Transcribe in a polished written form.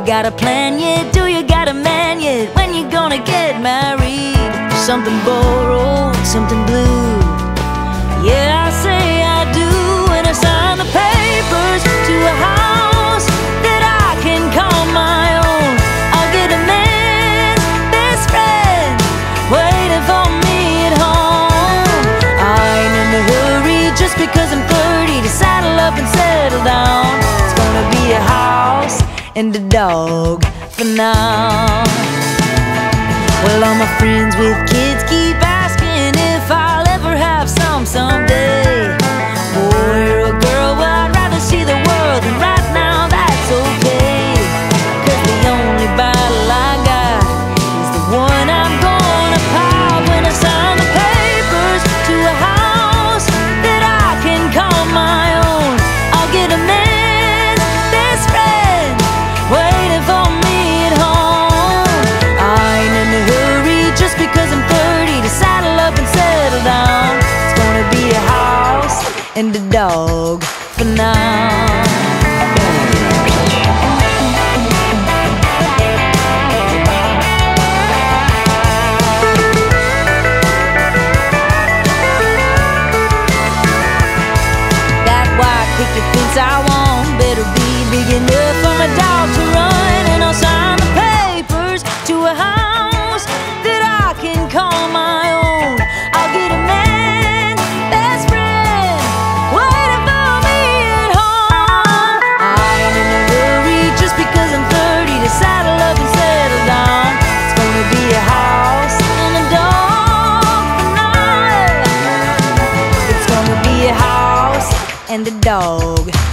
got a plan yet? Do you got a man yet? When you gonna get married? Something borrowed, something blue. Yeah, I say I do when I sign the papers to a house that I can call my own. I'll get a man's best friend waiting for me at home. I ain't in a hurry just because I'm 30 to saddle up and settle down. It's gonna be a house and a dog for now. Well, all my friends with kids keep asking if I'll ever have some someday. Boy or a girl, well, I'd rather see the world, and right now that's okay. 'Cause the only battle I got is the one I'm gonna pop when I sign the papers to a house that I can call my own. I'll get a man's best friend waiting for me at home. I ain't in a hurry just because I'm 30 to saddle up and settle down. It's gonna be a house and a dog for now. That white picket fence I want better be big enough for my dog to run, and I'll sign the papers to a house that I can call my own. I'll get a man's best friend waiting for me at home. I ain't in a hurry just because I'm 30 to saddle up and settle down. It's gonna be a house and a dog for now. It's gonna be a house and a dog